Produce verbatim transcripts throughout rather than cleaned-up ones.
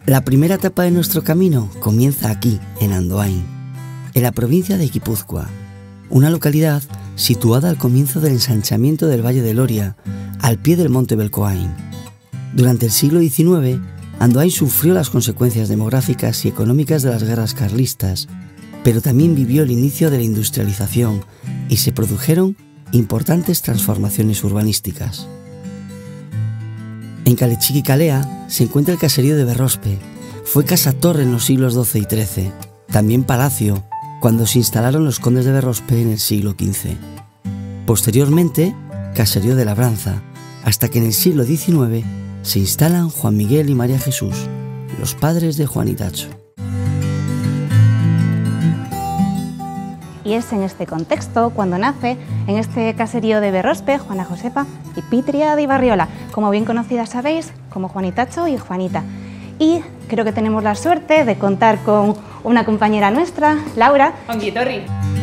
La primera etapa de nuestro camino comienza aquí, en Andoain, en la provincia de Guipúzcoa, una localidad situada al comienzo del ensanchamiento del Valle de Loria, al pie del monte Belcoain. Durante el siglo diecinueve, Andoain sufrió las consecuencias demográficas y económicas de las guerras carlistas, pero también vivió el inicio de la industrialización y se produjeron importantes transformaciones urbanísticas. En Calechiquicalea se encuentra el caserío de Berrospe. Fue casa-torre en los siglos doce y trece, también palacio, cuando se instalaron los condes de Berrospe en el siglo quince. Posteriormente, caserío de Labranza, hasta que en el siglo diecinueve se instalan Juan Miguel y María Jesús, los padres de Juanitacho. Y es en este contexto cuando nace, en este caserío de Berrospe, Juana Josepa y Pitria de Ibarriola, como bien conocidas sabéis, como Juanitacho y Juanita. Y creo que tenemos la suerte de contar con una compañera nuestra, Laura. Ongi etorri.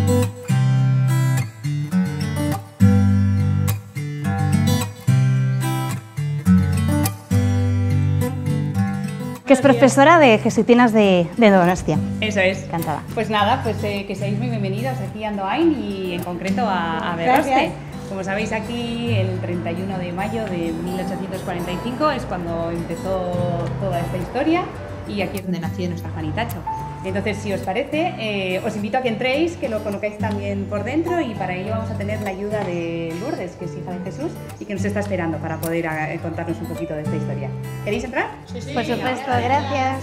Que es profesora de Jesuitinas de, de Donostia. Eso es. Encantada. Pues nada, pues eh, que seáis muy bienvenidas aquí a Andoain y en concreto a, a Berrospe. Como sabéis, aquí el treinta y uno de mayo de mil ochocientos cuarenta y cinco es cuando empezó toda esta historia y aquí es donde nació nuestra Juanitacho. Entonces, si os parece, eh, os invito a que entréis, que lo conozcáis también por dentro y para ello vamos a tener la ayuda de Lourdes, que es hija de Jesús y que nos está esperando para poder eh, contarnos un poquito de esta historia. ¿Queréis entrar? Sí, sí. Por supuesto, gracias.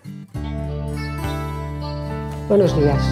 Buenos días.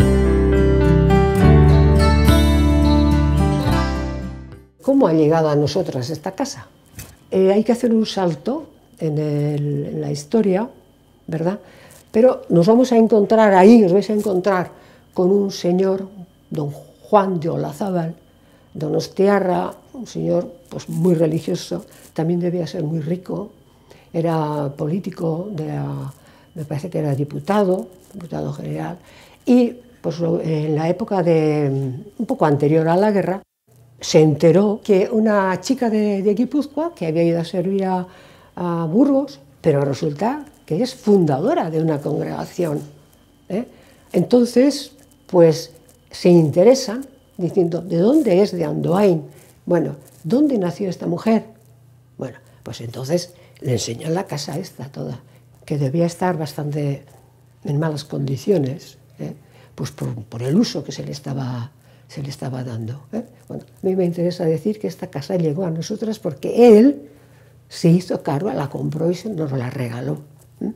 ¿Cómo ha llegado a nosotras esta casa? Eh, hay que hacer un salto en, el, en la historia, ¿verdad? Pero nos vamos a encontrar ahí, os vais a encontrar con un señor, don Juan de Olazábal, donostiarra, un señor pues, muy religioso, también debía ser muy rico, era político, de la, me parece que era diputado, diputado general, y pues, en la época de, un poco anterior a la guerra, se enteró que una chica de, de Guipúzcoa, que había ido a servir a, a Burgos, pero resulta que es fundadora de una congregación, ¿eh? Entonces, pues se interesan diciendo, ¿de dónde es? De Andoain. Bueno, ¿dónde nació esta mujer? Bueno, pues entonces le enseñan la casa esta toda, que debía estar bastante en malas condiciones, ¿eh? Pues por, por el uso que se le estaba, se le estaba dando, ¿eh? Bueno, a mí me interesa decir que esta casa llegó a nosotras porque él se hizo cargo, la compró y nos la regaló.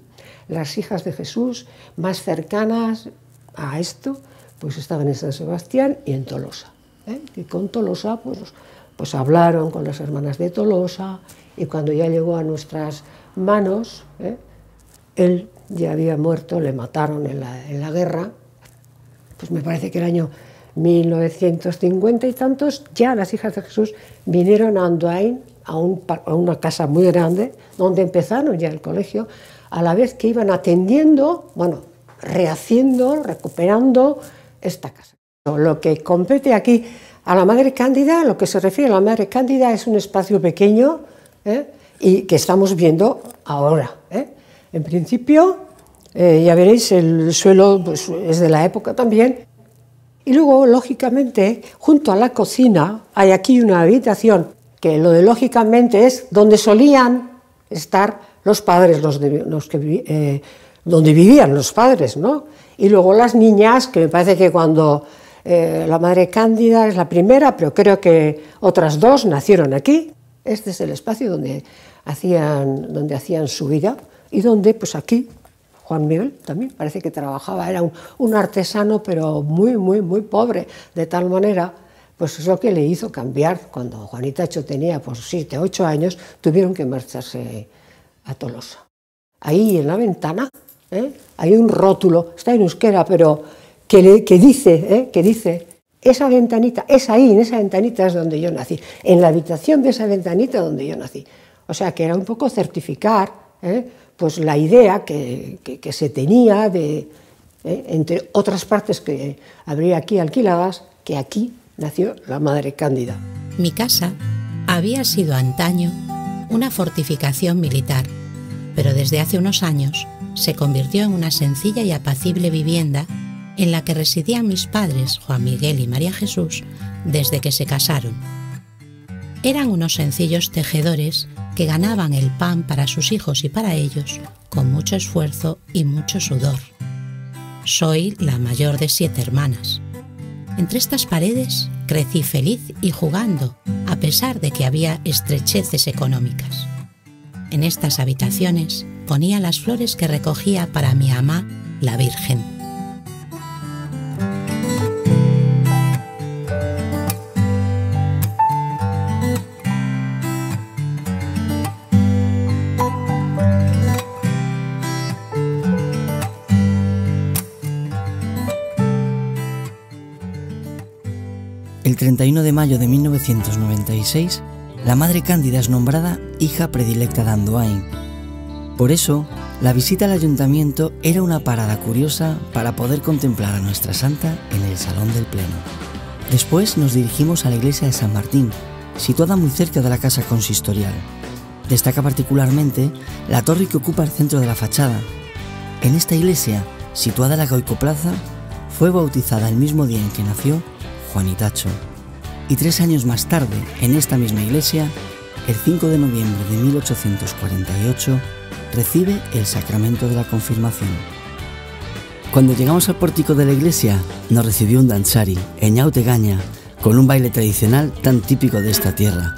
Las hijas de Jesús más cercanas a esto pues estaban en San Sebastián y en Tolosa, ¿eh? Y con Tolosa pues, pues hablaron con las hermanas de Tolosa y cuando ya llegó a nuestras manos, ¿eh? Él ya había muerto, le mataron en la, en la guerra, pues me parece que el año mil novecientos cincuenta y tantos, ya las hijas de Jesús vinieron a Andoain, a, un, a una casa muy grande, donde empezaron ya el colegio, a la vez que iban atendiendo, bueno, rehaciendo, recuperando esta casa. Lo que compete aquí a la Madre Cándida, lo que se refiere a la Madre Cándida es un espacio pequeño, ¿eh? Y que estamos viendo ahora, ¿eh? En principio, eh, ya veréis, el suelo pues, es de la época también, y luego, lógicamente, junto a la cocina hay aquí una habitación, que lo de lógicamente es donde solían estar los padres, los de, los que, eh, donde vivían los padres, ¿no? Y luego las niñas, que me parece que cuando eh, la Madre Cándida es la primera, pero creo que otras dos nacieron aquí. Este es el espacio donde hacían, donde hacían su vida y donde, pues aquí, Juan Miguel también parece que trabajaba, era un, un artesano, pero muy, muy, muy pobre, de tal manera, pues es lo que le hizo cambiar. Cuando Juanitacho tenía pues siete, ocho años, tuvieron que marcharse a Tolosa. Ahí en la ventana, ¿eh? Hay un rótulo, está en euskera, pero que, le, que, dice, ¿eh? que dice, esa ventanita, es ahí, en esa ventanita es donde yo nací, en la habitación de esa ventanita donde yo nací. O sea, que era un poco certificar, ¿eh? Pues la idea que, que, que se tenía de, ¿eh? entre otras partes que habría aquí alquiladas, que aquí nació la Madre Cándida. Mi casa había sido antaño una fortificación militar, pero desde hace unos años se convirtió en una sencilla y apacible vivienda en la que residían mis padres, Juan Miguel y María Jesús, desde que se casaron. Eran unos sencillos tejedores que ganaban el pan para sus hijos y para ellos con mucho esfuerzo y mucho sudor. Soy la mayor de siete hermanas. Entre estas paredes crecí feliz y jugando, a pesar de que había estrecheces económicas. En estas habitaciones ponía las flores que recogía para mi ama, la Virgen. El treinta y uno de mayo de mil novecientos noventa y seis, la Madre Cándida es nombrada hija predilecta de Andoain. Por eso, la visita al ayuntamiento era una parada curiosa para poder contemplar a nuestra santa en el Salón del Pleno. Después nos dirigimos a la iglesia de San Martín, situada muy cerca de la casa consistorial. Destaca particularmente la torre que ocupa el centro de la fachada. En esta iglesia, situada en la Goicoplaza, fue bautizada el mismo día en que nació Juanitacho. Y tres años más tarde, en esta misma iglesia, el cinco de noviembre de mil ochocientos cuarenta y ocho, recibe el sacramento de la confirmación. Cuando llegamos al pórtico de la iglesia, nos recibió un danzari, Eñaute Gaña, con un baile tradicional tan típico de esta tierra.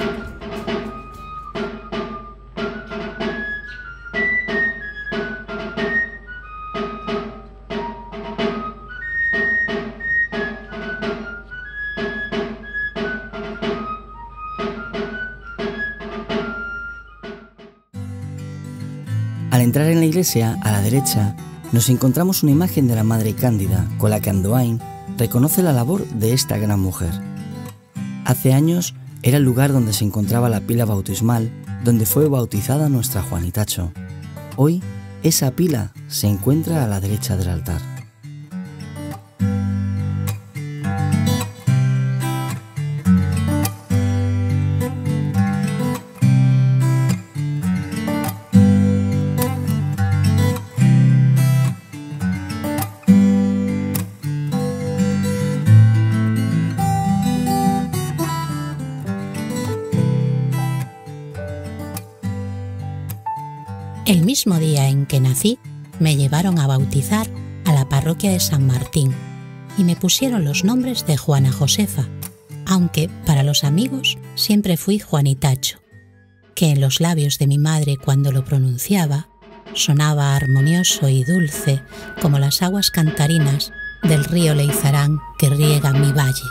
Al entrar en la iglesia, a la derecha, nos encontramos una imagen de la Madre Cándida, con la que Andoain reconoce la labor de esta gran mujer. Hace años era el lugar donde se encontraba la pila bautismal, donde fue bautizada nuestra Juanitacho. Hoy, esa pila se encuentra a la derecha del altar. El mismo día en que nací, me llevaron a bautizar a la parroquia de San Martín y me pusieron los nombres de Juana Josefa, aunque para los amigos siempre fui Juanitacho, que en los labios de mi madre cuando lo pronunciaba sonaba armonioso y dulce como las aguas cantarinas del río Leizarán que riega mi valle.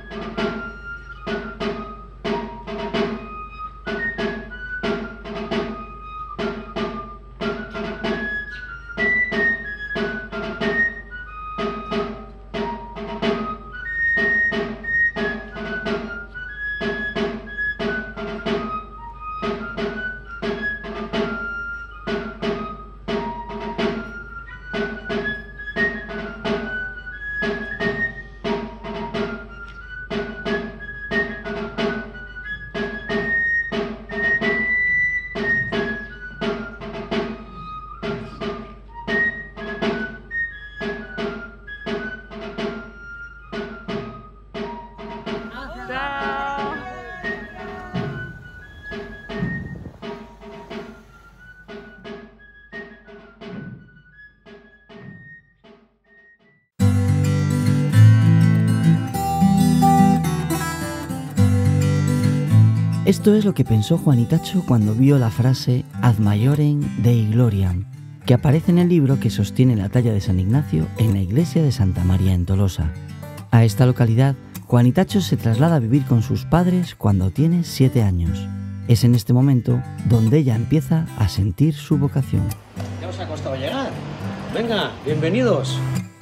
Esto es lo que pensó Juanitacho cuando vio la frase Ad Maiorem Dei Gloriam, que aparece en el libro que sostiene la talla de San Ignacio en la iglesia de Santa María en Tolosa. A esta localidad, Juanitacho se traslada a vivir con sus padres cuando tiene siete años. Es en este momento donde ella empieza a sentir su vocación. Ya os ha costado llegar. Venga, bienvenidos.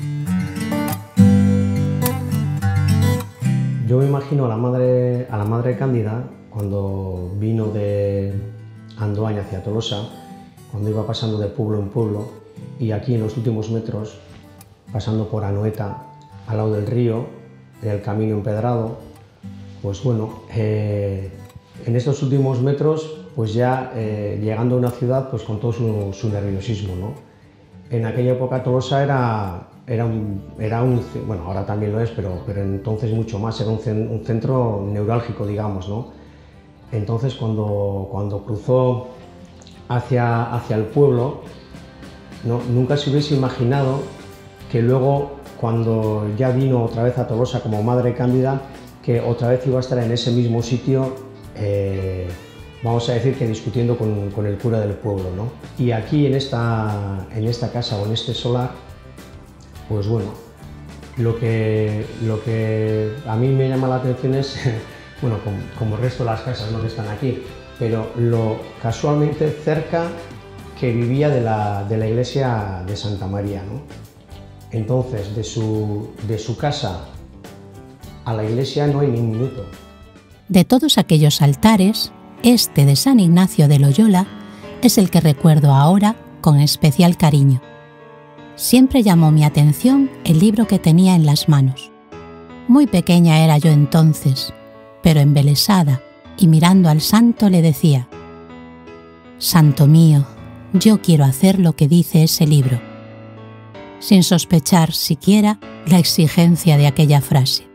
Yo me imagino a la madre, a la madre Cándida cuando vino de Andoain hacia Tolosa, cuando iba pasando de pueblo en pueblo, y aquí en los últimos metros, pasando por Anoeta, al lado del río, en el camino empedrado, pues bueno, eh, En estos últimos metros, pues ya eh, llegando a una ciudad pues con todo su, su nerviosismo, ¿no? En aquella época Tolosa era, era, un, era un, bueno, ahora también lo es, pero, pero entonces mucho más, era un, un centro neurálgico, digamos, ¿no? Entonces cuando, cuando cruzó hacia, hacia el pueblo, ¿no? Nunca se hubiese imaginado que luego, cuando ya vino otra vez a Tolosa como Madre Cándida, que otra vez iba a estar en ese mismo sitio, eh, vamos a decir que discutiendo con, con el cura del pueblo, ¿no? Y aquí en esta, en esta casa o en este solar, pues bueno, lo que, lo que a mí me llama la atención es, bueno, como, como el resto de las casas, ¿no?, que están aquí, pero lo casualmente cerca que vivía de la, de la iglesia de Santa María, ¿no? Entonces, de su, de su casa a la iglesia no hay ni un minuto. De todos aquellos altares, este de San Ignacio de Loyola es el que recuerdo ahora con especial cariño. Siempre llamó mi atención el libro que tenía en las manos. Muy pequeña era yo entonces, pero embelesada y mirando al santo le decía: «Santo mío, yo quiero hacer lo que dice ese libro», sin sospechar siquiera la exigencia de aquella frase.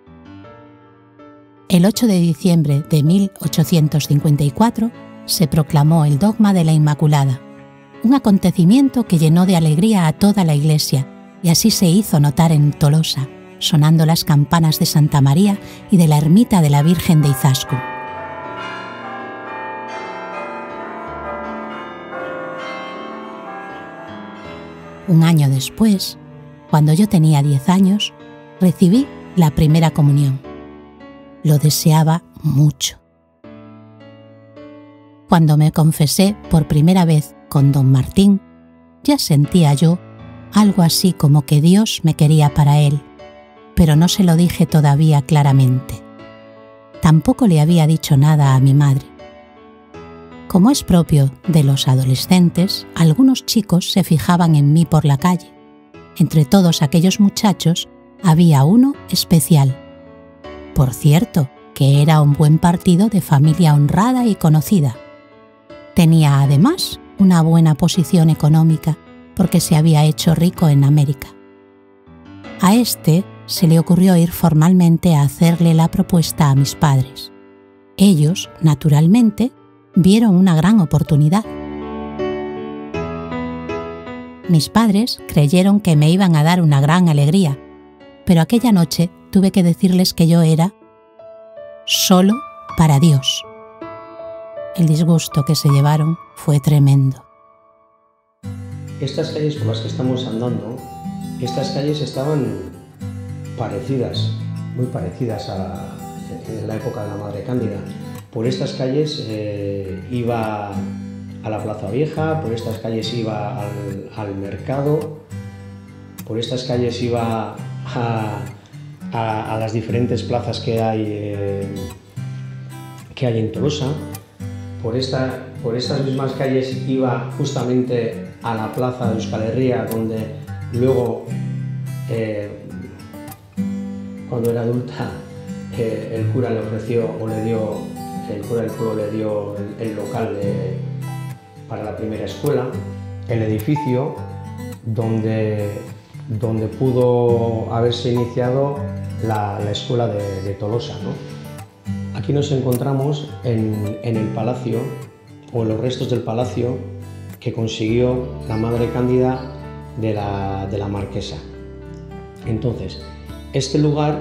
El ocho de diciembre de mil ochocientos cincuenta y cuatro se proclamó el dogma de la Inmaculada, un acontecimiento que llenó de alegría a toda la Iglesia, y así se hizo notar en Tolosa, sonando las campanas de Santa María y de la ermita de la Virgen de Izaskun. Un año después, cuando yo tenía diez años, recibí la primera comunión. Lo deseaba mucho. Cuando me confesé por primera vez con don Martín, ya sentía yo algo así como que Dios me quería para él, pero no se lo dije todavía claramente. Tampoco le había dicho nada a mi madre. Como es propio de los adolescentes, algunos chicos se fijaban en mí por la calle. Entre todos aquellos muchachos había uno especial. Por cierto, que era un buen partido de familia honrada y conocida. Tenía además una buena posición económica porque se había hecho rico en América. A este se le ocurrió ir formalmente a hacerle la propuesta a mis padres. Ellos, naturalmente, vieron una gran oportunidad. Mis padres creyeron que me iban a dar una gran alegría, pero aquella noche tuve que decirles que yo era solo para Dios. El disgusto que se llevaron fue tremendo. Estas calles por las que estamos andando, estas calles estaban parecidas, muy parecidas a en la época de la Madre Cándida. Por estas calles eh, iba a la Plaza Vieja, por estas calles iba al, al mercado, por estas calles iba a, a, a las diferentes plazas que hay, eh, que hay en Tolosa. Por, esta, por estas mismas calles iba justamente a la plaza de Euskal Herria, donde luego, eh, cuando era adulta, eh, el cura le ofreció o le dio, el cura del pueblo le dio el, el local de, para la primera escuela, el edificio donde, donde pudo haberse iniciado la, la escuela de, de Tolosa, ¿no? Aquí nos encontramos en, en el palacio, o en los restos del palacio que consiguió la Madre Cándida de la, de la Marquesa. Entonces, este lugar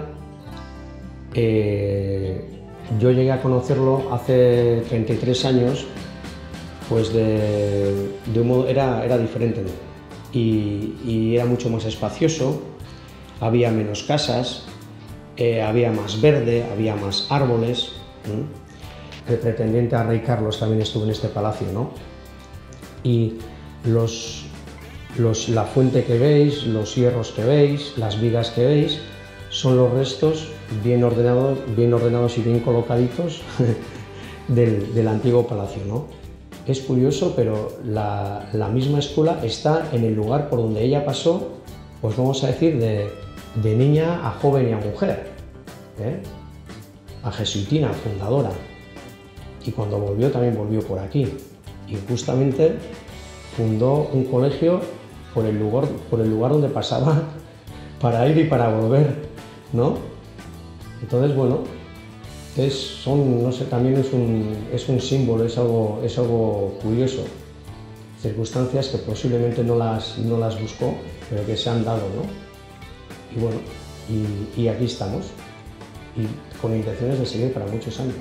eh, yo llegué a conocerlo hace treinta y tres años, pues de, de un modo, era, era diferente, ¿no? y, y era mucho más espacioso, había menos casas, Eh, había más verde, había más árboles. ¿no? El pretendiente a Rey Carlos también estuvo en este palacio, ¿no? Y los, los, la fuente que veis, los hierros que veis, las vigas que veis, son los restos bien ordenados, bien ordenados y bien colocaditos del, del antiguo palacio, ¿no? Es curioso, pero la, la misma escuela está en el lugar por donde ella pasó, pues vamos a decir, de de niña a joven y a mujer, ¿eh? A jesuitina, fundadora. y cuando volvió también volvió por aquí. Y justamente fundó un colegio por el lugar, por el lugar donde pasaba para ir y para volver, ¿no? Entonces, bueno, es, son, no sé, también es un, es un símbolo, es algo, es algo curioso. Circunstancias que posiblemente no las, no las buscó, pero que se han dado, ¿no? Y bueno, y, y aquí estamos, y con intenciones de seguir para muchos años.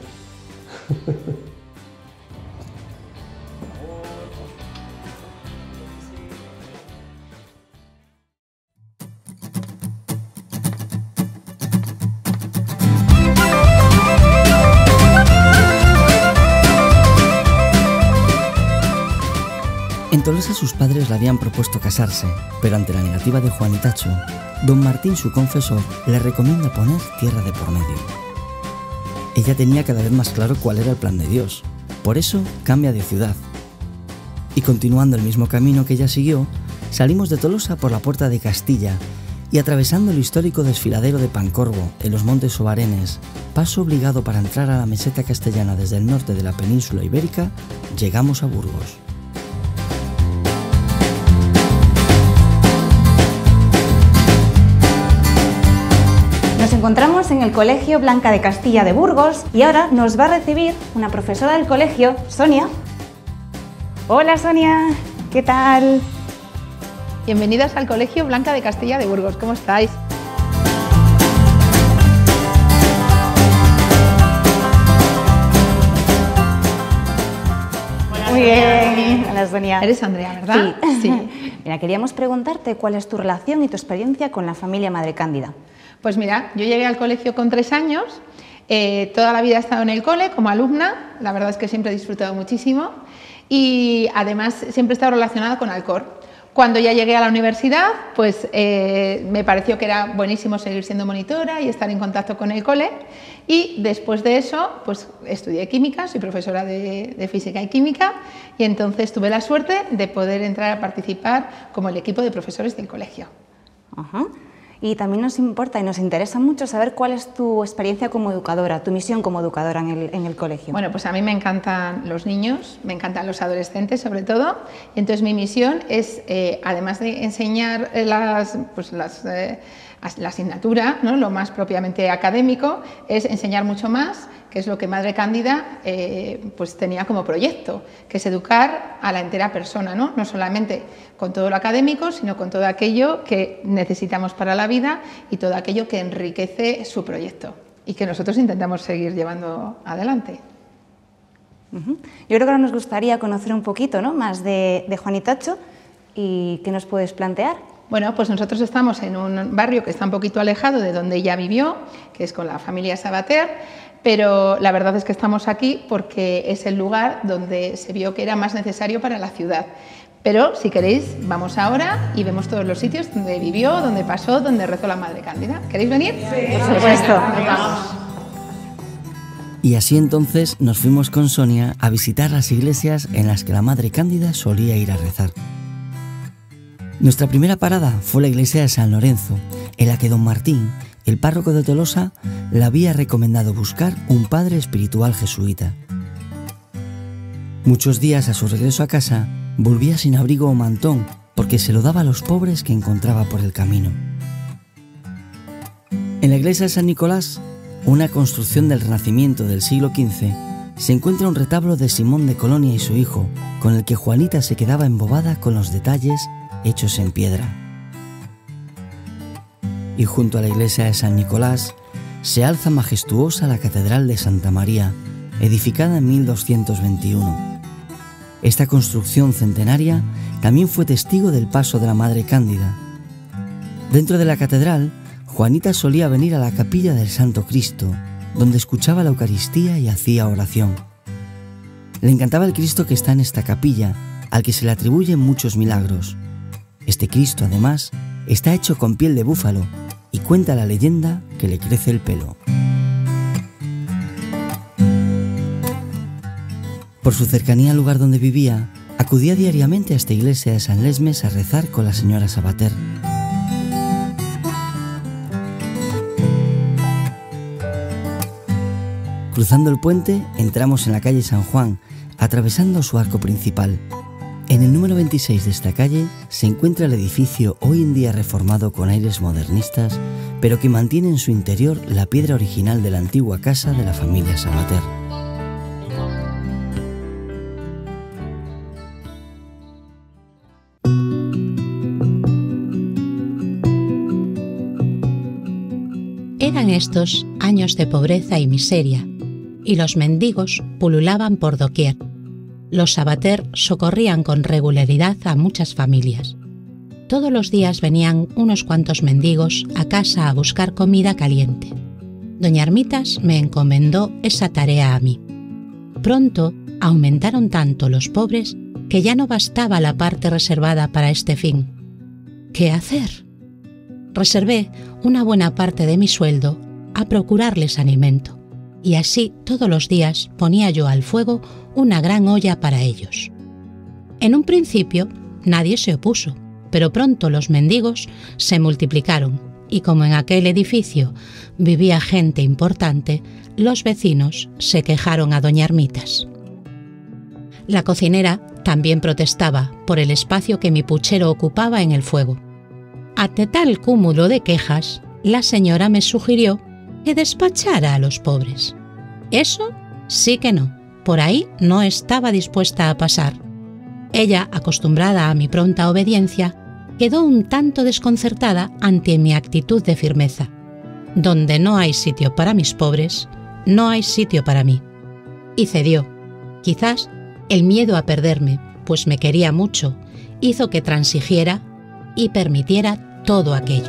En Tolosa sus padres le habían propuesto casarse, pero ante la negativa de Juanitacho, don Martín, su confesor, le recomienda poner tierra de por medio. Ella tenía cada vez más claro cuál era el plan de Dios, por eso cambia de ciudad. Y continuando el mismo camino que ella siguió, salimos de Tolosa por la Puerta de Castilla y atravesando el histórico desfiladero de Pancorbo en los Montes Obarenes, paso obligado para entrar a la meseta castellana desde el norte de la península ibérica, llegamos a Burgos. Nos encontramos en el Colegio Blanca de Castilla de Burgos y ahora nos va a recibir una profesora del colegio, Sonia. Hola Sonia, ¿qué tal? Bienvenidas al Colegio Blanca de Castilla de Burgos, ¿cómo estáis? Muy bien, hola Sonia. Eres Andrea, ¿verdad? Sí. Sí. Mira, queríamos preguntarte cuál es tu relación y tu experiencia con la familia Madre Cándida. Pues mira, yo llegué al colegio con tres años, eh, toda la vida he estado en el cole como alumna, la verdad es que siempre he disfrutado muchísimo y además siempre he estado relacionada con Alcor. Cuando ya llegué a la universidad, pues eh, me pareció que era buenísimo seguir siendo monitora y estar en contacto con el cole y después de eso pues estudié química, soy profesora de, de física y química y entonces tuve la suerte de poder entrar a participar como el equipo de profesores del colegio. Ajá. Y también nos importa y nos interesa mucho saber cuál es tu experiencia como educadora, tu misión como educadora en el, en el colegio. Bueno, pues a mí me encantan los niños, me encantan los adolescentes sobre todo, y entonces mi misión es, eh, además de enseñar las, pues las, eh, la asignatura, ¿no? Lo más propiamente académico, es enseñar mucho más, que es lo que Madre Cándida eh, pues tenía como proyecto, que es educar a la entera persona, ¿no? No solamente con todo lo académico, sino con todo aquello que necesitamos para la vida y todo aquello que enriquece su proyecto y que nosotros intentamos seguir llevando adelante. Uh-huh. Yo creo que ahora nos gustaría conocer un poquito, ¿no?, más de, de Juanitacho y qué nos puedes plantear. Bueno, pues nosotros estamos en un barrio que está un poquito alejado de donde ella vivió, que es con la familia Sabater, pero la verdad es que estamos aquí porque es el lugar donde se vio que era más necesario para la ciudad. Pero si queréis, vamos ahora y vemos todos los sitios donde vivió, donde pasó, donde rezó la Madre Cándida. ¿Queréis venir? Sí, por supuesto. Vamos. Y así entonces nos fuimos con Sonia a visitar las iglesias en las que la Madre Cándida solía ir a rezar. Nuestra primera parada fue la iglesia de San Lorenzo, en la que don Martín, el párroco de Tolosa, le había recomendado buscar un padre espiritual jesuita. Muchos días a su regreso a casa, volvía sin abrigo o mantón porque se lo daba a los pobres que encontraba por el camino. En la iglesia de San Nicolás, una construcción del Renacimiento del siglo quince, se encuentra un retablo de Simón de Colonia y su hijo, con el que Juanita se quedaba embobada con los detalles hechos en piedra. Y junto a la iglesia de San Nicolás se alza majestuosa la Catedral de Santa María, edificada en mil doscientos veintiuno. Esta construcción centenaria también fue testigo del paso de la Madre Cándida. Dentro de la catedral, Juanita solía venir a la capilla del Santo Cristo, donde escuchaba la Eucaristía y hacía oración. Le encantaba el Cristo que está en esta capilla, al que se le atribuyen muchos milagros. Este Cristo, además, está hecho con piel de búfalo y cuenta la leyenda que le crece el pelo. Por su cercanía al lugar donde vivía, acudía diariamente a esta iglesia de San Lesmes a rezar con la señora Sabater. Cruzando el puente, entramos en la calle San Juan, atravesando su arco principal. En el número veintiséis de esta calle se encuentra el edificio hoy en día reformado con aires modernistas, pero que mantiene en su interior la piedra original de la antigua casa de la familia Sabater. Eran estos años de pobreza y miseria, y los mendigos pululaban por doquier. Los Sabater socorrían con regularidad a muchas familias. Todos los días venían unos cuantos mendigos a casa a buscar comida caliente. Doña Ermitas me encomendó esa tarea a mí. Pronto aumentaron tanto los pobres que ya no bastaba la parte reservada para este fin. ¿Qué hacer? Reservé una buena parte de mi sueldo a procurarles alimento, y así todos los días ponía yo al fuego una gran olla para ellos. En un principio nadie se opuso, pero pronto los mendigos se multiplicaron, y como en aquel edificio vivía gente importante, los vecinos se quejaron a doña Ermitas. La cocinera también protestaba por el espacio que mi puchero ocupaba en el fuego. Ante tal cúmulo de quejas, la señora me sugirió que despachara a los pobres. Eso sí que no, por ahí no estaba dispuesta a pasar. Ella, acostumbrada a mi pronta obediencia, quedó un tanto desconcertada ante mi actitud de firmeza. Donde no hay sitio para mis pobres, no hay sitio para mí. Y cedió. Quizás el miedo a perderme, pues me quería mucho, hizo que transigiera y permitiera todo aquello.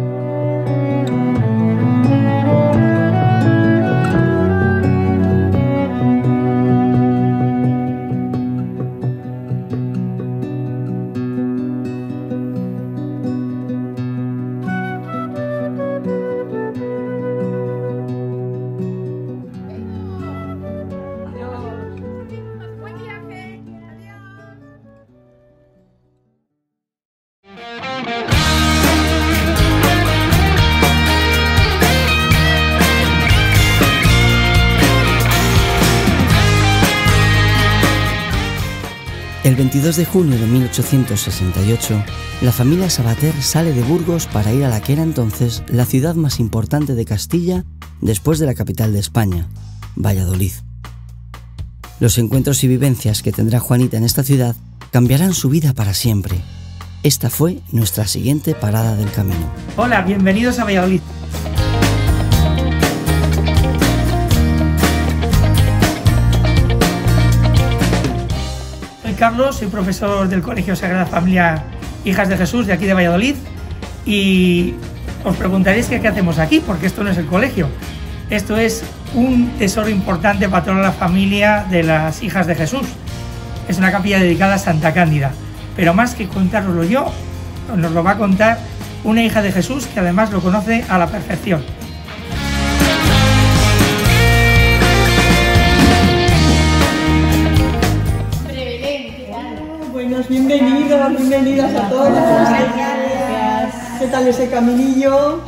El veintidós de junio de mil ochocientos sesenta y ocho, la familia Sabater sale de Burgos para ir a la que era entonces la ciudad más importante de Castilla después de la capital de España, Valladolid. Los encuentros y vivencias que tendrá Juanita en esta ciudad cambiarán su vida para siempre. Esta fue nuestra siguiente parada del camino. Hola, bienvenidos a Valladolid. Carlos, soy profesor del Colegio Sagrada Familia Hijas de Jesús de aquí de Valladolid, y os preguntaréis qué hacemos aquí, porque esto no es el colegio. Esto es un tesoro importante para toda la familia de las Hijas de Jesús. Es una capilla dedicada a Santa Cándida, pero más que contároslo yo, nos lo va a contar una hija de Jesús que además lo conoce a la perfección. Bienvenidos, bienvenidas a todos. Gracias. ¿Qué tal ese caminillo?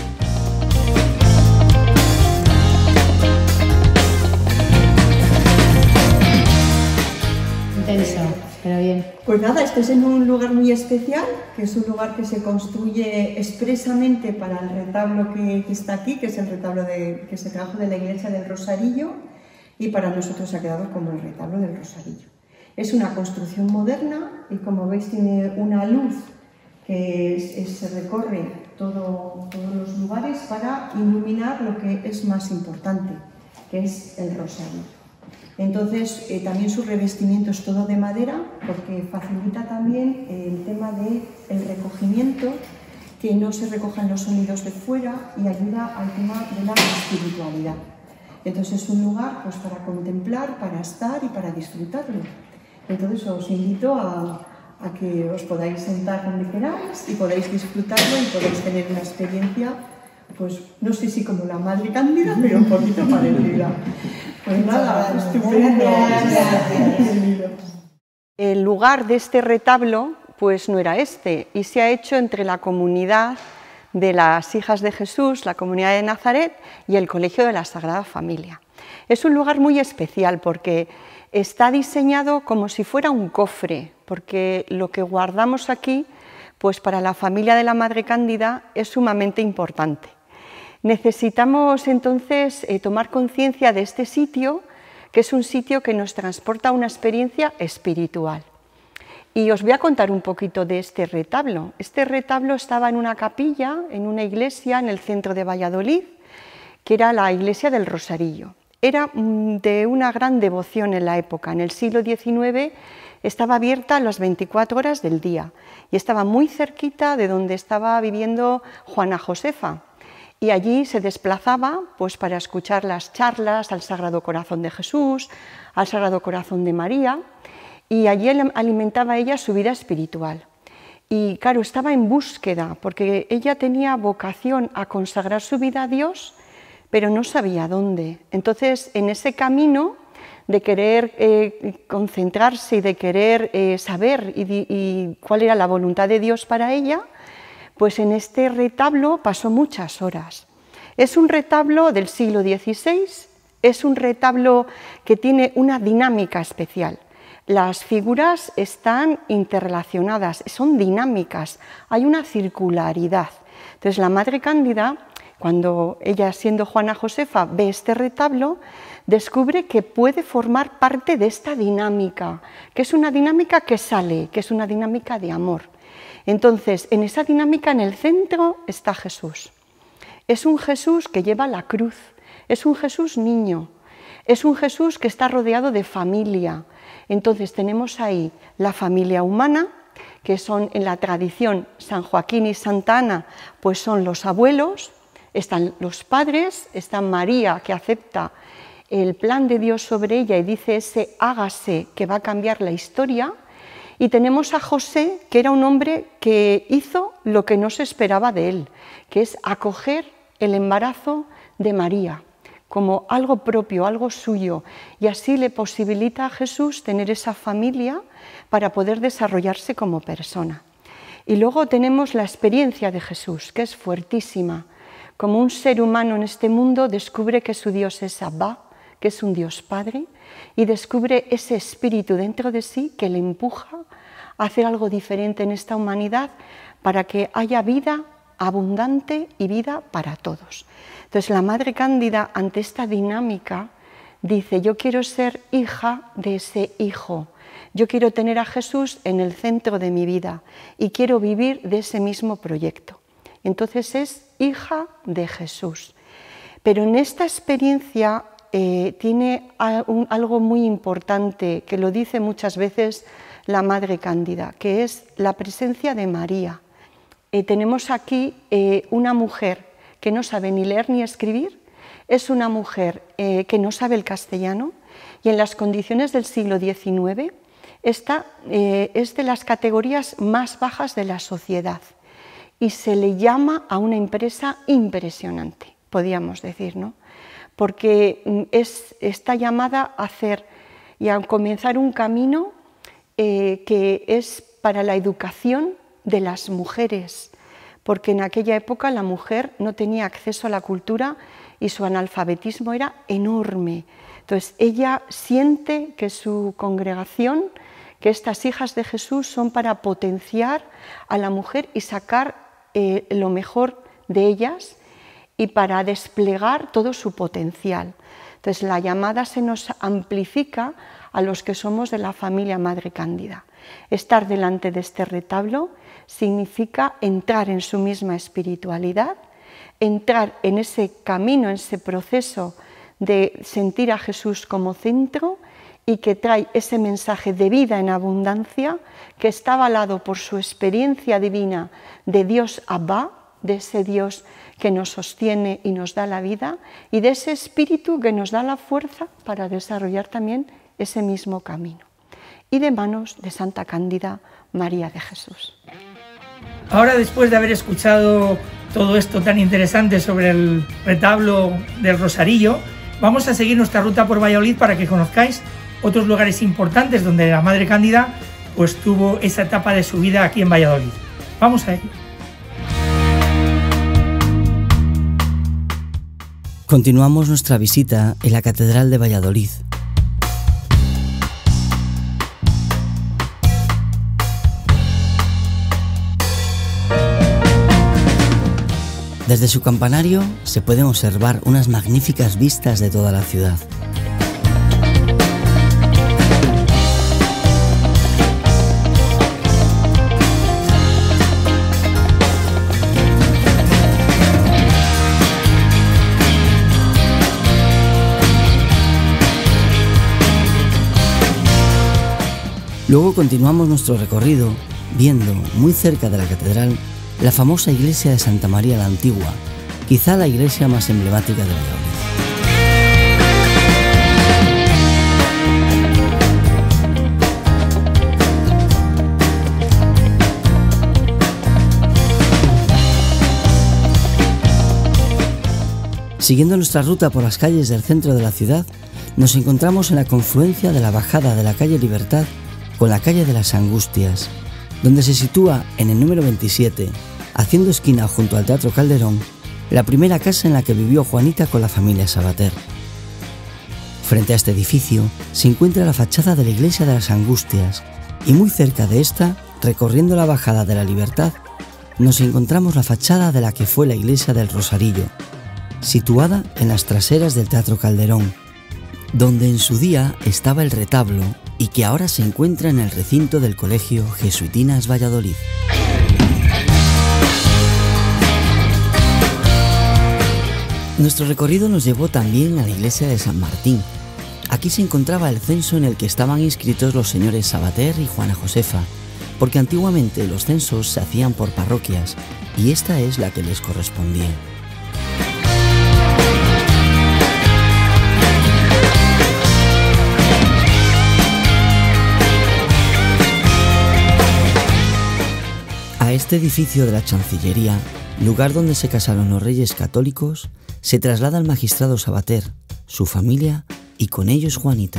Intenso, pero bien. Pues nada, esto es en un lugar muy especial, que es un lugar que se construye expresamente para el retablo que, que está aquí, que es el retablo de, que se trajo de la iglesia del Rosarillo, y para nosotros ha quedado como el retablo del Rosarillo. Es una construcción moderna y, como veis, tiene una luz que es, es, se recorre todo, todos los lugares para iluminar lo que es más importante, que es el rosario. Entonces, eh, también su revestimiento es todo de madera, porque facilita también el tema del recogimiento, que no se recojan los sonidos de fuera, y ayuda al tema de la espiritualidad. Entonces es un lugar pues, para contemplar, para estar y para disfrutarlo. Entonces os invito a, a que os podáis sentar donde queráis y podáis disfrutarlo y podáis tener una experiencia, pues no sé si como la Madre Cándida, pero un poquito parecida. Pues nada, estupendo. El lugar de este retablo pues no era este, y se ha hecho entre la comunidad de las Hijas de Jesús, la comunidad de Nazaret y el Colegio de la Sagrada Familia. Es un lugar muy especial porque está diseñado como si fuera un cofre, porque lo que guardamos aquí, pues para la familia de la Madre Cándida es sumamente importante. Necesitamos entonces eh, tomar conciencia de este sitio, que es un sitio que nos transporta a una experiencia espiritual. Y os voy a contar un poquito de este retablo. Este retablo estaba en una capilla, en una iglesia en el centro de Valladolid, que era la iglesia del Rosarillo. Era de una gran devoción en la época. En el siglo diecinueve estaba abierta las veinticuatro horas del día y estaba muy cerquita de donde estaba viviendo Juana Josefa. Y allí se desplazaba pues, para escuchar las charlas al Sagrado Corazón de Jesús, al Sagrado Corazón de María, y allí alimentaba ella su vida espiritual. Y claro, estaba en búsqueda, porque ella tenía vocación a consagrar su vida a Dios, pero no sabía dónde. Entonces, en ese camino de querer eh, concentrarse y de querer eh, saber y, y cuál era la voluntad de Dios para ella, pues en este retablo pasó muchas horas. Es un retablo del siglo dieciséis, es un retablo que tiene una dinámica especial. Las figuras están interrelacionadas, son dinámicas, hay una circularidad. Entonces la Madre Cándida, cuando ella siendo Juana Josefa ve este retablo, descubre que puede formar parte de esta dinámica, que es una dinámica que sale, que es una dinámica de amor. Entonces, en esa dinámica, en el centro, está Jesús. Es un Jesús que lleva la cruz, es un Jesús niño, es un Jesús que está rodeado de familia. Entonces, tenemos ahí la familia humana, que son en la tradición San Joaquín y Santa Ana, pues son los abuelos, están los padres, está María, que acepta el plan de Dios sobre ella y dice ese hágase que va a cambiar la historia. Y tenemos a José, que era un hombre que hizo lo que no se esperaba de él, que es acoger el embarazo de María como algo propio, algo suyo, y así le posibilita a Jesús tener esa familia para poder desarrollarse como persona. Y luego tenemos la experiencia de Jesús, que es fuertísima. Como un ser humano en este mundo descubre que su Dios es Abba, que es un Dios Padre, y descubre ese espíritu dentro de sí que le empuja a hacer algo diferente en esta humanidad para que haya vida abundante y vida para todos. Entonces la Madre Cándida, ante esta dinámica, dice: yo quiero ser hija de ese hijo, yo quiero tener a Jesús en el centro de mi vida y quiero vivir de ese mismo proyecto. Entonces es hija de Jesús. Pero en esta experiencia eh, tiene un, algo muy importante, que lo dice muchas veces la Madre Cándida, que es la presencia de María. Eh, tenemos aquí eh, una mujer que no sabe ni leer ni escribir, es una mujer eh, que no sabe el castellano, y en las condiciones del siglo diecinueve esta eh, es de las categorías más bajas de la sociedad y se le llama a una empresa impresionante, podríamos decir, ¿no? Porque es, está llamada a hacer y a comenzar un camino eh, que es para la educación de las mujeres, porque en aquella época la mujer no tenía acceso a la cultura y su analfabetismo era enorme. Entonces ella siente que su congregación, que estas hijas de Jesús son para potenciar a la mujer y sacar eh, lo mejor de ellas y para desplegar todo su potencial. Entonces la llamada se nos amplifica a los que somos de la familia Madre Cándida. Estar delante de este retablo significa entrar en su misma espiritualidad, entrar en ese camino, en ese proceso de sentir a Jesús como centro y que trae ese mensaje de vida en abundancia que está avalado por su experiencia divina de Dios Abba, de ese Dios que nos sostiene y nos da la vida, y de ese espíritu que nos da la fuerza para desarrollar también ese mismo camino. Y de manos de Santa Cándida María de Jesús. Ahora, después de haber escuchado todo esto tan interesante sobre el retablo del Rosarillo, vamos a seguir nuestra ruta por Valladolid para que conozcáis otros lugares importantes donde la Madre Cándida pues, tuvo esa etapa de su vida aquí en Valladolid. Vamos a ello. Continuamos nuestra visita en la Catedral de Valladolid. Desde su campanario se pueden observar unas magníficas vistas de toda la ciudad. Luego continuamos nuestro recorrido viendo muy cerca de la catedral la famosa iglesia de Santa María la Antigua, quizá la iglesia más emblemática de Valladolid. Siguiendo nuestra ruta por las calles del centro de la ciudad, nos encontramos en la confluencia de la bajada de la calle Libertad con la calle de las Angustias, donde se sitúa en el número veintisiete, haciendo esquina junto al Teatro Calderón, la primera casa en la que vivió Juanita con la familia Sabater. Frente a este edificio se encuentra la fachada de la iglesia de las Angustias y muy cerca de esta, recorriendo la bajada de la Libertad, nos encontramos la fachada de la que fue la iglesia del Rosarillo, situada en las traseras del Teatro Calderón, donde en su día estaba el retablo y que ahora se encuentra en el recinto del Colegio Jesuitinas Valladolid. Nuestro recorrido nos llevó también a la iglesia de San Martín. Aquí se encontraba el censo en el que estaban inscritos los señores Sabater y Juana Josefa, porque antiguamente los censos se hacían por parroquias y esta es la que les correspondía. A este edificio de la Chancillería, lugar donde se casaron los reyes católicos, se traslada el magistrado Sabater, su familia y con ellos Juanita.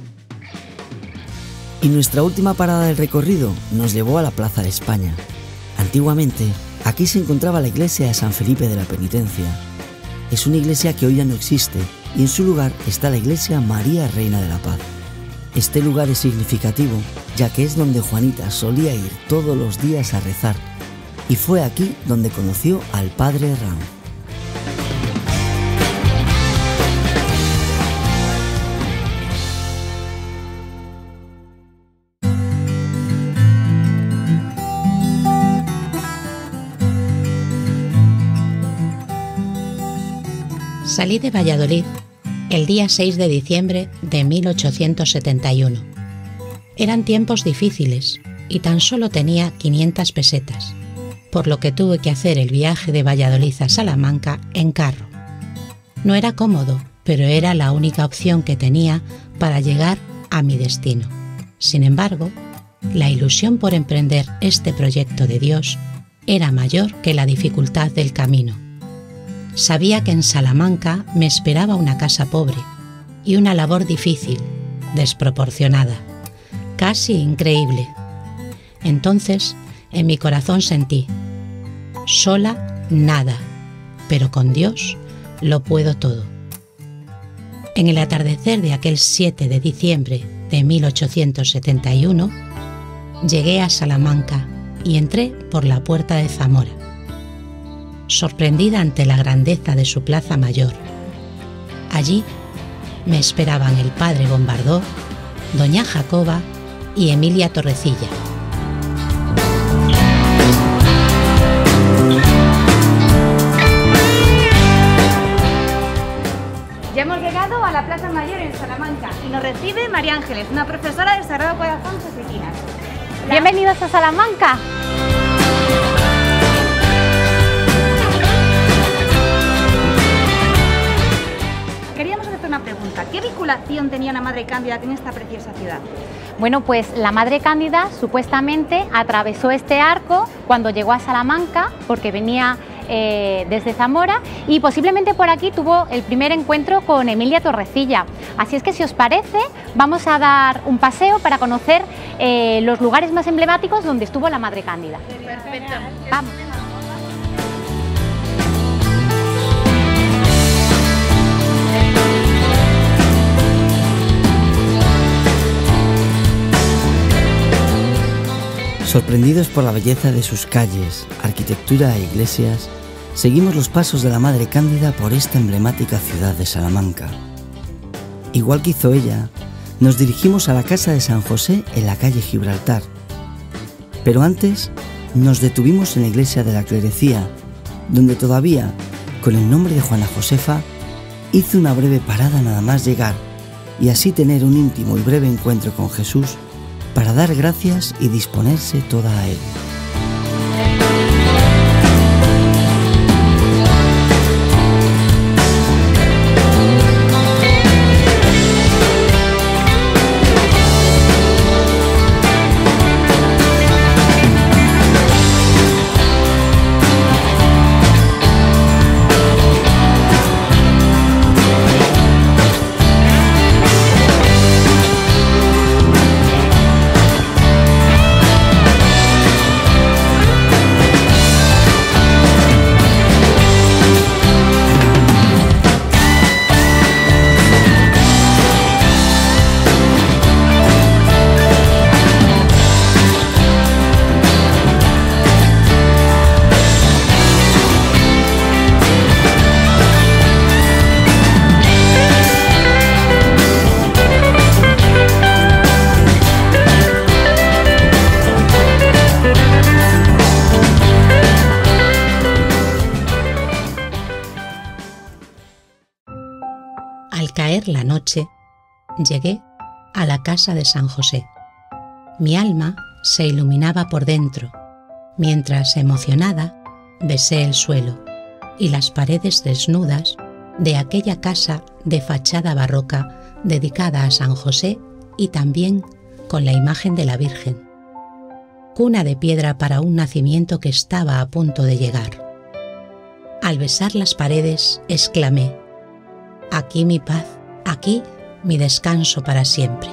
Y nuestra última parada del recorrido nos llevó a la Plaza de España. Antiguamente, aquí se encontraba la iglesia de San Felipe de la Penitencia. Es una iglesia que hoy ya no existe y en su lugar está la iglesia María Reina de la Paz. Este lugar es significativo, ya que es donde Juanita solía ir todos los días a rezar, y fue aquí donde conoció al padre Ram. Salí de Valladolid el día seis de diciembre de mil ochocientos setenta y uno. Eran tiempos difíciles y tan solo tenía quinientas pesetas, por lo que tuve que hacer el viaje de Valladolid a Salamanca en carro. No era cómodo, pero era la única opción que tenía para llegar a mi destino. Sin embargo, la ilusión por emprender este proyecto de Dios era mayor que la dificultad del camino. Sabía que en Salamanca me esperaba una casa pobre y una labor difícil, desproporcionada, casi increíble. Entonces, en mi corazón sentí, sola nada, pero con Dios lo puedo todo. En el atardecer de aquel siete de diciembre de mil ochocientos setenta y uno, llegué a Salamanca y entré por la puerta de Zamora, sorprendida ante la grandeza de su plaza mayor. Allí me esperaban el padre Bombardó, doña Jacoba y Emilia Torrecilla. Ya hemos llegado a la Plaza Mayor en Salamanca y nos recibe María Ángeles, una profesora del Sagrado Corazón Jesuitinas. Bienvenidos a Salamanca. Queríamos hacerte una pregunta. ¿Qué vinculación tenía la Madre Cándida en esta preciosa ciudad? Bueno, pues la Madre Cándida supuestamente atravesó este arco cuando llegó a Salamanca, porque venía eh, desde Zamora, y posiblemente por aquí tuvo el primer encuentro con Emilia Torrecilla. Así es que, si os parece, vamos a dar un paseo para conocer eh, los lugares más emblemáticos donde estuvo la Madre Cándida. Perfecto. Vamos. Sorprendidos por la belleza de sus calles, arquitectura e iglesias, seguimos los pasos de la Madre Cándida por esta emblemática ciudad de Salamanca. Igual que hizo ella, nos dirigimos a la casa de San José en la calle Gibraltar. Pero antes nos detuvimos en la iglesia de la Clerecía, donde todavía, con el nombre de Juana Josefa, hizo una breve parada nada más llegar y así tener un íntimo y breve encuentro con Jesús para dar gracias y disponerse toda a Él. Al caer la noche, llegué a la casa de San José. Mi alma se iluminaba por dentro, mientras, emocionada, besé el suelo y las paredes desnudas de aquella casa de fachada barroca dedicada a San José y también con la imagen de la Virgen. Cuna de piedra para un nacimiento que estaba a punto de llegar. Al besar las paredes, exclamé: aquí mi paz, aquí mi descanso para siempre.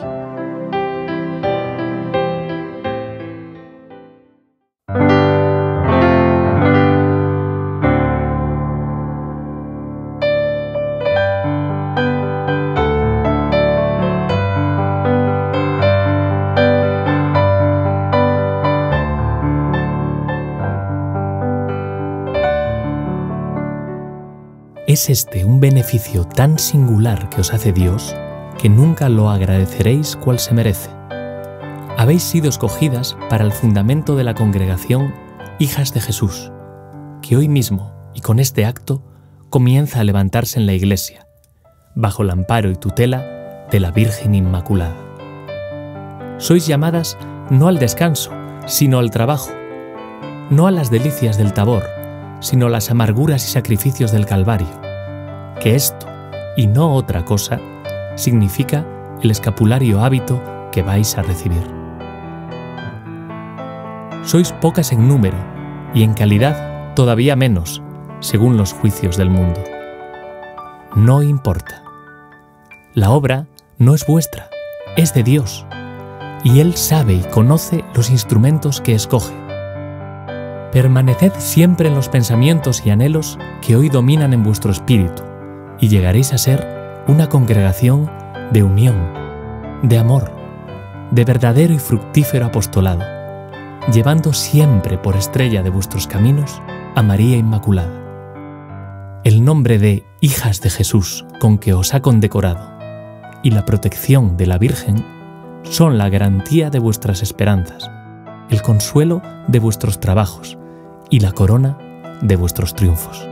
¿Es este un beneficio tan singular que os hace Dios, que nunca lo agradeceréis cual se merece? Habéis sido escogidas para el fundamento de la congregación Hijas de Jesús, que hoy mismo, y con este acto, comienza a levantarse en la Iglesia, bajo el amparo y tutela de la Virgen Inmaculada. Sois llamadas no al descanso, sino al trabajo, no a las delicias del Tabor, sino a las amarguras y sacrificios del Calvario, que esto, y no otra cosa, significa el escapulario hábito que vais a recibir. Sois pocas en número y en calidad todavía menos, según los juicios del mundo. No importa. La obra no es vuestra, es de Dios, y Él sabe y conoce los instrumentos que escoge. Permaneced siempre en los pensamientos y anhelos que hoy dominan en vuestro espíritu, y llegaréis a ser una congregación de unión, de amor, de verdadero y fructífero apostolado, llevando siempre por estrella de vuestros caminos a María Inmaculada. El nombre de Hijas de Jesús con que os ha condecorado y la protección de la Virgen son la garantía de vuestras esperanzas, el consuelo de vuestros trabajos y la corona de vuestros triunfos.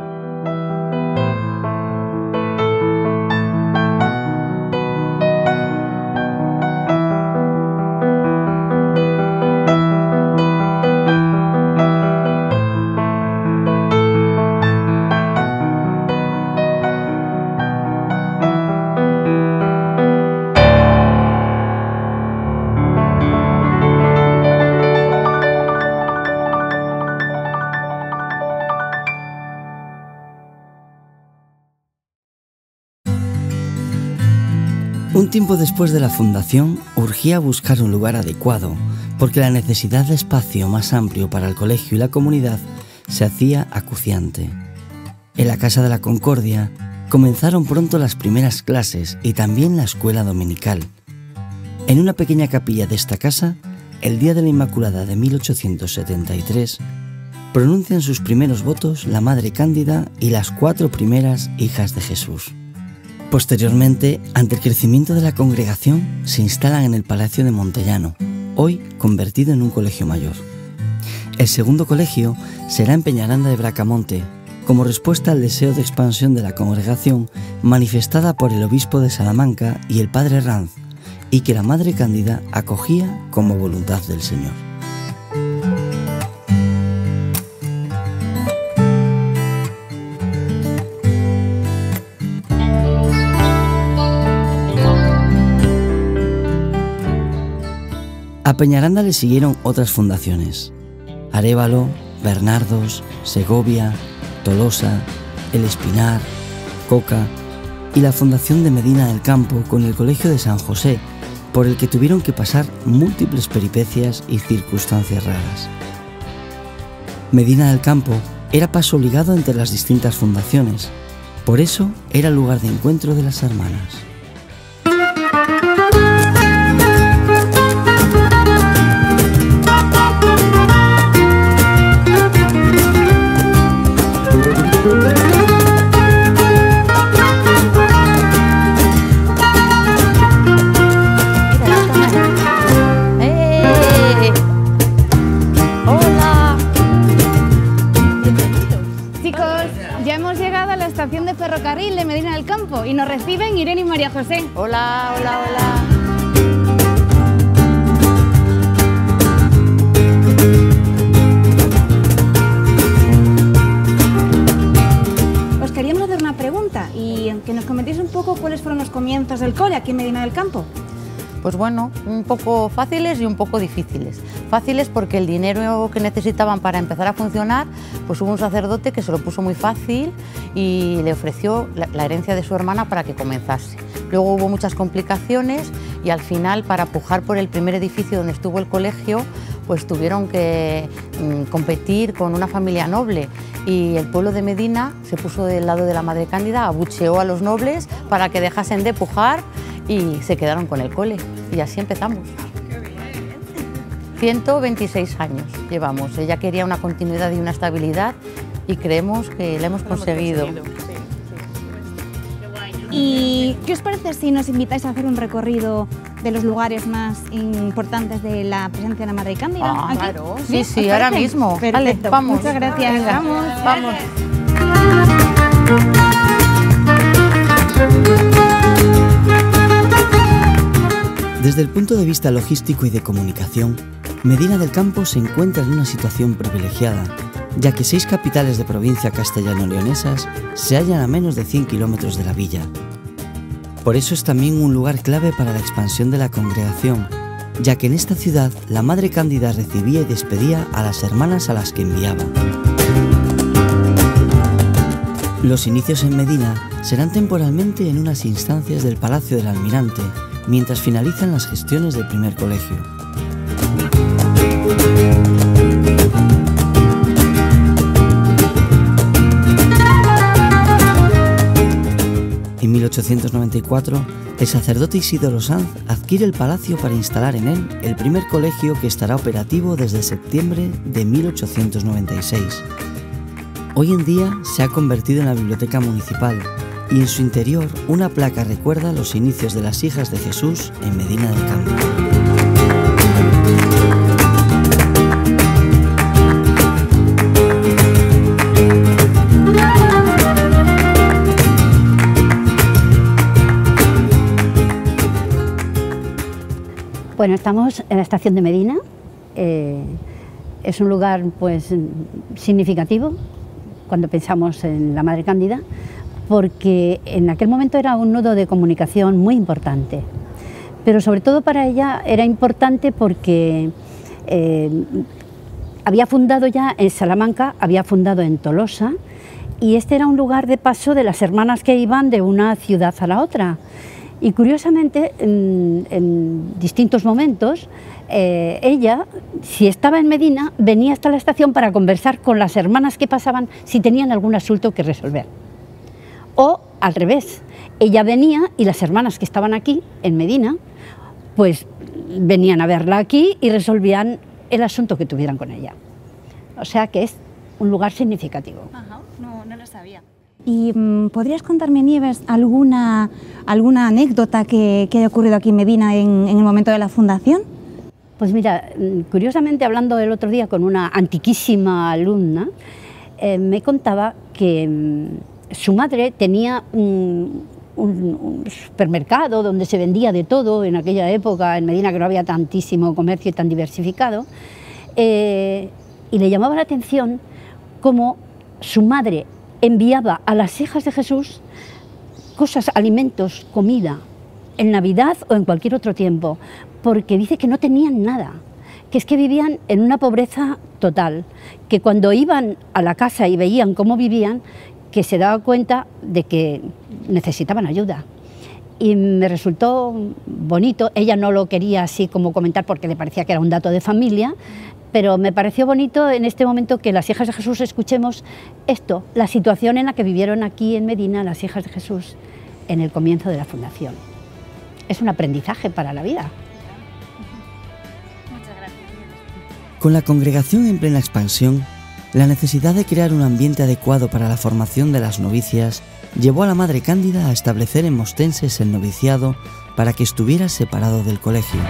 Un tiempo después de la fundación, urgía buscar un lugar adecuado, porque la necesidad de espacio más amplio para el colegio y la comunidad se hacía acuciante. En la Casa de la Concordia comenzaron pronto las primeras clases y también la escuela dominical. En una pequeña capilla de esta casa el día de la Inmaculada de mil ochocientos setenta y tres, pronuncian sus primeros votos la Madre Cándida y las cuatro primeras hijas de Jesús. Posteriormente, ante el crecimiento de la congregación, se instalan en el Palacio de Montellano, hoy convertido en un colegio mayor. El segundo colegio será en Peñaranda de Bracamonte, como respuesta al deseo de expansión de la congregación manifestada por el obispo de Salamanca y el padre Ranz, y que la Madre Cándida acogía como voluntad del Señor. A Peñaranda le siguieron otras fundaciones: Arévalo, Bernardos, Segovia, Tolosa, El Espinar, Coca y la fundación de Medina del Campo con el Colegio de San José, por el que tuvieron que pasar múltiples peripecias y circunstancias raras. Medina del Campo era paso obligado entre las distintas fundaciones, por eso era lugar de encuentro de las hermanas. Ferrocarril de Medina del Campo y nos reciben Irene y María José. Hola, hola, hola. Os queríamos hacer una pregunta y que nos comentéis un poco cuáles fueron los comienzos del cole aquí en Medina del Campo. Pues bueno, un poco fáciles y un poco difíciles. Fáciles porque el dinero que necesitaban para empezar a funcionar, pues hubo un sacerdote que se lo puso muy fácil y le ofreció la, la herencia de su hermana para que comenzase. Luego hubo muchas complicaciones y al final, para pujar por el primer edificio donde estuvo el colegio, pues tuvieron que mmm, competir con una familia noble y el pueblo de Medina se puso del lado de la Madre Cándida, abucheó a los nobles para que dejasen de pujar y se quedaron con el cole y así empezamos. ciento veintiséis años llevamos. Ella quería una continuidad y una estabilidad y creemos que la hemos conseguido. ¿Y qué os parece si nos invitáis a hacer un recorrido de los lugares más importantes de la presencia de la Madre Cándida? Ah, aquí? claro. Sí, sí, sí, ahora mismo. Perfecto. Vale, vamos. Muchas gracias. Venga, vamos. Vamos. Desde el punto de vista logístico y de comunicación, Medina del Campo se encuentra en una situación privilegiada, ya que seis capitales de provincia castellano-leonesas se hallan a menos de cien kilómetros de la villa. Por eso es también un lugar clave para la expansión de la congregación, ya que en esta ciudad la Madre Cándida recibía y despedía a las hermanas a las que enviaba. Los inicios en Medina serán temporalmente en unas instancias del Palacio del Almirante, mientras finalizan las gestiones del primer colegio. En mil ochocientos noventa y cuatro, el sacerdote Isidoro Sanz adquiere el palacio para instalar en él el primer colegio que estará operativo desde septiembre de mil ochocientos noventa y seis. Hoy en día se ha convertido en la biblioteca municipal y en su interior una placa recuerda los inicios de las hijas de Jesús en Medina del Campo. Bueno, estamos en la estación de Medina. Eh, es un lugar pues significativo cuando pensamos en la Madre Cándida, porque en aquel momento era un nudo de comunicación muy importante, pero sobre todo para ella era importante porque eh, había fundado ya en Salamanca, había fundado en Tolosa, y este era un lugar de paso de las hermanas que iban de una ciudad a la otra. Y curiosamente, en, en distintos momentos, eh, ella, si estaba en Medina, venía hasta la estación para conversar con las hermanas que pasaban si tenían algún asunto que resolver. O al revés, ella venía y las hermanas que estaban aquí, en Medina, pues venían a verla aquí y resolvían el asunto que tuvieran con ella. O sea que es un lugar significativo. Ajá, no, no lo sabía. ¿Y mmm, podrías contarme, Nieves, alguna, alguna anécdota que, que haya ocurrido aquí en Medina en, en el momento de la fundación? Pues mira, curiosamente, hablando el otro día con una antiquísima alumna, eh, me contaba que mmm, su madre tenía un, un, un supermercado donde se vendía de todo en aquella época, en Medina, que no había tantísimo comercio y tan diversificado, eh, y le llamaba la atención cómo su madre enviaba a las hijas de Jesús cosas, alimentos, comida, en Navidad o en cualquier otro tiempo, porque dice que no tenían nada, que es que vivían en una pobreza total, que cuando iban a la casa y veían cómo vivían, que se daba cuenta de que necesitaban ayuda. Y me resultó bonito, ella no lo quería así como comentar porque le parecía que era un dato de familia, pero me pareció bonito en este momento que las hijas de Jesús escuchemos esto, la situación en la que vivieron aquí en Medina las hijas de Jesús en el comienzo de la fundación. Es un aprendizaje para la vida. Muchas gracias. Con la congregación en plena expansión, la necesidad de crear un ambiente adecuado para la formación de las novicias llevó a la Madre Cándida a establecer en Mostenses el noviciado para que estuviera separado del colegio.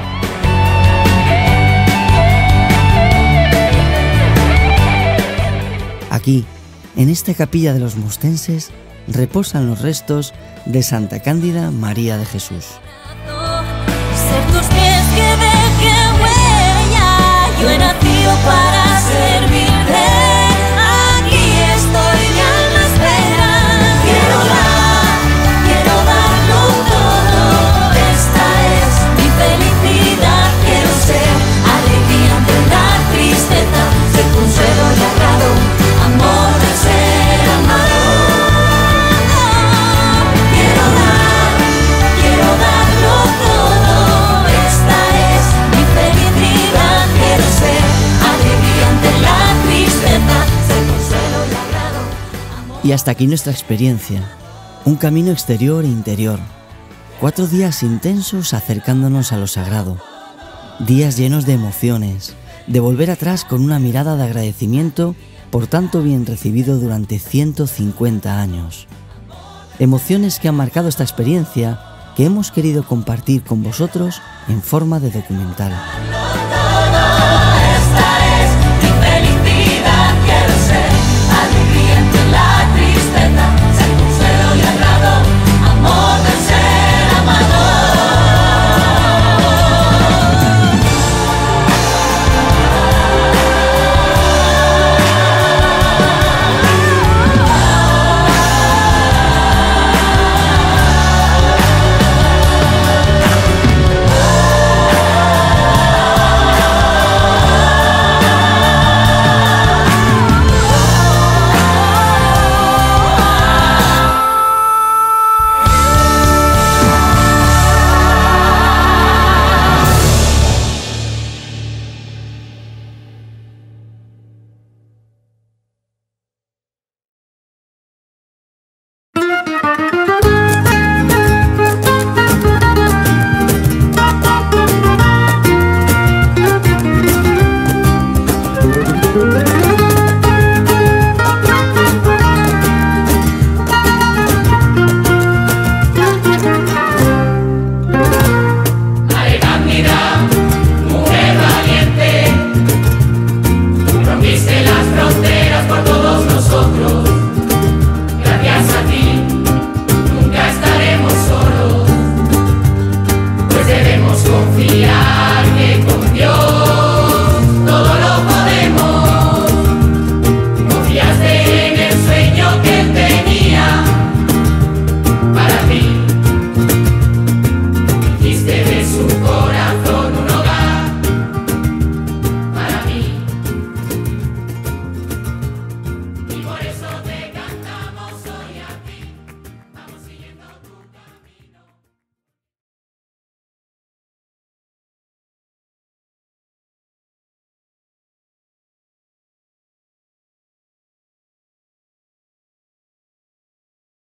Aquí, en esta capilla de los mostenses, reposan los restos de Santa Cándida María de Jesús. Ser tus pies que dejen huella, yo he nacido para servirte. Aquí estoy, mi alma espera. Quiero dar, quiero darlo todo. Esta es mi felicidad. Quiero ser alegría ante la tristeza, ser consuelo y agrado, amor de ser amado. Quiero dar, quiero darlo todo. Esta es mi felicidad. Quiero ser alegría ante la tristeza, ser consuelo y agrado. Y hasta aquí nuestra experiencia, un camino exterior e interior, cuatro días intensos acercándonos a lo sagrado, días llenos de emociones, de volver atrás con una mirada de agradecimiento por tanto bien recibido durante ciento cincuenta años. Emociones que han marcado esta experiencia que hemos querido compartir con vosotros en forma de documental.